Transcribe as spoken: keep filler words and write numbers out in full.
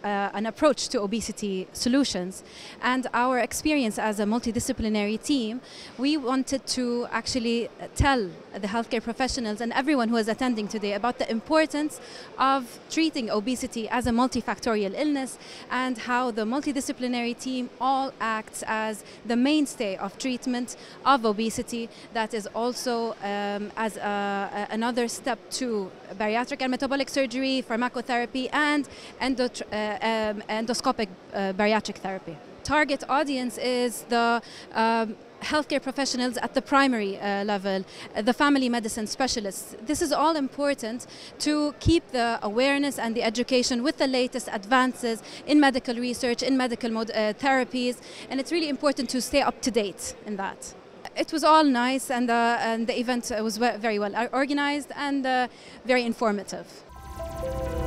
uh, an approach to obesity solutions. And our experience as a multidisciplinary team, we wanted to actually tell the healthcare professionals and everyone who is attending today about the importance of treating obesity as a multifactorial illness, and how the multidisciplinary team all acts as the mainstay of treatment of obesity. That is also um, as a, a, another step to bariatric and metabolic surgery, pharmacotherapy, and endo, uh, um, endoscopic uh, bariatric therapy. Target audience is the um, healthcare professionals at the primary uh, level, uh, the family medicine specialists. This is all important to keep the awareness and the education with the latest advances in medical research, in medical mod uh, therapies, and it's really important to stay up to date in that. It was all nice, and, uh, and the event was very well organized and uh, very informative.